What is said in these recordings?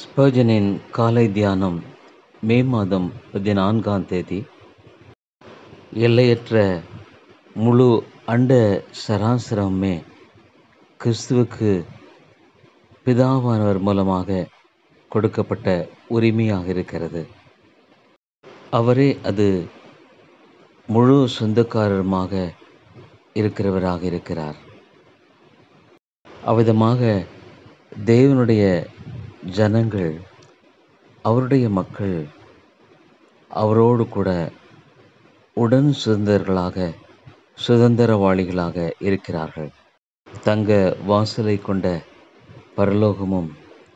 ஸ்பர்ஜனின் காலை தியானம் மே மாதம் 14ஆம் தேதி. எல்லையற்ற முழு அண்ட சராசரமே கிறிஸ்துவுக்கு பிதாவானவர் மூலமாக கொடுக்கப்பட்ட உரிமையாக இருக்கிறது. அவரே அது முழு சொந்தக்காரருமாக இருக்கிறவராக இருக்கிறார். அவ்விதமாக தேவனுடைய ஜனங்கள், அவருடைய மக்கள் அவரோடு கூட உடன் சுதந்திரவாளிகளாக இருக்கிறார்கள். தங்க வாசலை கொண்ட பரலோகமும்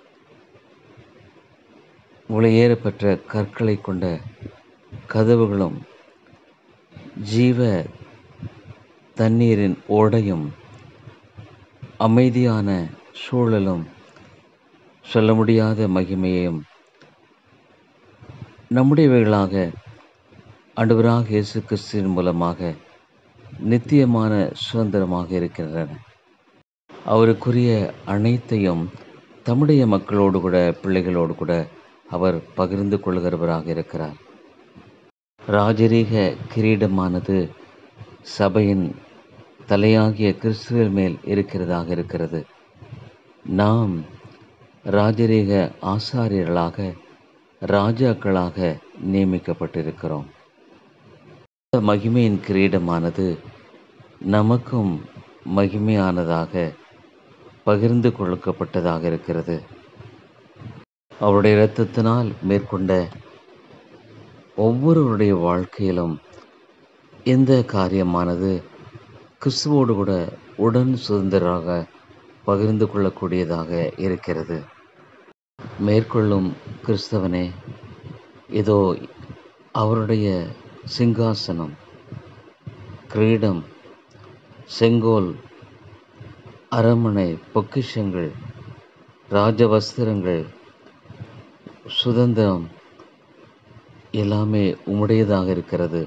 விலையேறப்பெற்ற கற்களை கொண்ட கதவுகளும் ஜீவ தண்ணீரின் ஓடையும் அமைதியான சூழலும் சொல்ல முடியாத மகிமையையும் நம்முடையவைகளாக ஆண்டவராக இயேசு கிறிஸ்துவின் மூலமாக நித்தியமான சுதந்திரமாக இருக்கின்றன. அவருக்குரிய அனைத்தையும் தம்முடைய மக்களோடு கூட, பிள்ளைகளோடு கூட அவர் பகிர்ந்து கொள்கிறவராக இருக்கிறார். ராஜரீக கிரீடமானது சபையின் தலையாகிய கிறிஸ்துவின் மேல் இருக்கிறதாக இருக்கிறது. நாம் ராஜரீக ஆசாரியர்களாக, ராஜாக்களாக நியமிக்கப்பட்டிருக்கிறோம். இந்த மகிமையின் கிரீடமானது நமக்கும் மகிமையானதாக பகிர்ந்து கொள்ளப்பட்டதாக இருக்கிறது. அவருடைய இரத்தத்தினால் மேற்கொண்ட ஒவ்வொருவருடைய வாழ்க்கையிலும் இந்த காரியமானது கிறிஸ்துவோடு கூட உடன் சுதந்திரராக பகிர்ந்து கொள்ளக்கூடியதாக இருக்கிறது. மேற்கொள்ளும் கிறிஸ்தவனே, இதோ அவருடைய சிங்காசனம், கிரீடம், செங்கோல், அரண்மனை, பொக்கிஷங்கள், ராஜவஸ்திரங்கள், சுதந்திரம் எல்லாமே உம்முடையதாக இருக்கிறது.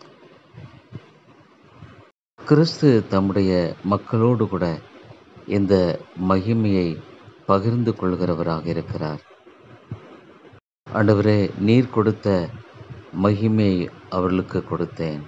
கிறிஸ்து தம்முடைய மக்களோடு கூட இந்த மகிமையை பகிர்ந்து கொள்கிறவராக இருக்கிறார். ஆண்டவரே, நீர் கொடுத்த மகிமையை அவர்களுக்கு கொடுத்தேன்.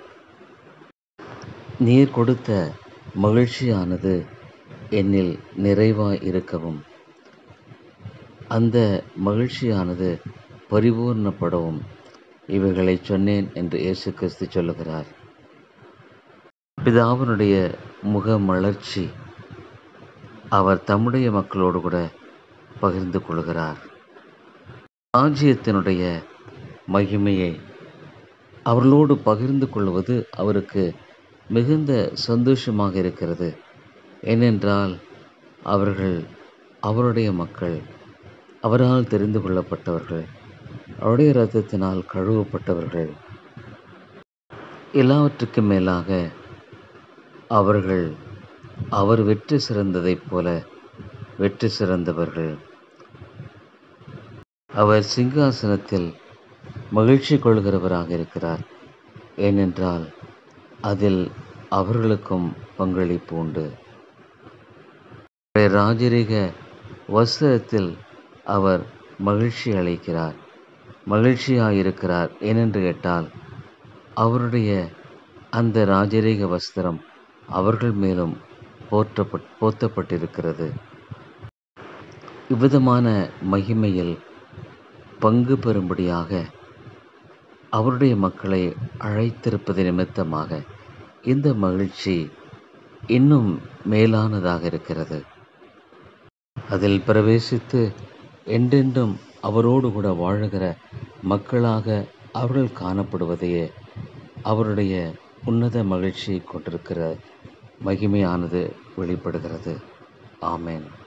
நீர் கொடுத்த மகிழ்ச்சியானது என்னில் நிறைவாய் இருக்கவும், அந்த மகிழ்ச்சியானது பரிபூர்ணப்படவும் இவைகளை சொன்னேன் என்று இயேசு கிறிஸ்து சொல்லுகிறார். பிதாவினுடைய முகமலர்ச்சி அவர் தம்முடைய மக்களோடு கூட பகிர்ந்து கொள்கிறார். ராஜ்யத்தினுடைய மகிமையை அவர்களோடு பகிர்ந்து கொள்வது அவருக்கு மிகுந்த சந்தோஷமாக இருக்கிறது. ஏனென்றால் அவர்கள் அவருடைய மக்கள், அவரால் தெரிந்து கொள்ளப்பட்டவர்கள், அவருடைய இரத்தத்தினால் கழுவப்பட்டவர்கள். எல்லாவற்றுக்கும் மேலாக அவர்கள் அவர் வெற்றி சிறந்ததைப் போல வெற்றி சிறந்தவர்கள். அவர் சிங்காசனத்தில் மகிழ்ச்சி கொள்கிறவராக இருக்கிறார். ஏனென்றால் அதில் அவர்களுக்கும் பங்களிப்பு உண்டு. ராஜரீக வஸ்திரத்தில் அவர் மகிழ்ச்சி அளிக்கிறார், மகிழ்ச்சியாயிருக்கிறார். ஏனென்று கேட்டால் அவருடைய அந்த ராஜரீக வஸ்திரம் அவர்கள் மேலும் போர்த்தப்பட்டிருக்கிறது. இவ்விதமான மகிமையில் பங்கு பெறும்படியாக அவருடைய மக்களை அழைத்திருப்பது நிமித்தமாக இந்த மகிழ்ச்சி இன்னும் மேலானதாக இருக்கிறது. அதில் பிரவேசித்து என்றென்றும் அவரோடு கூட வாழுகிற மக்களாக அவர்கள் காணப்படுவதையே அவருடைய உன்னத மகிழ்ச்சியை கொண்டிருக்கிற மகிமையானது வெளிப்படுகிறது. ஆமென்.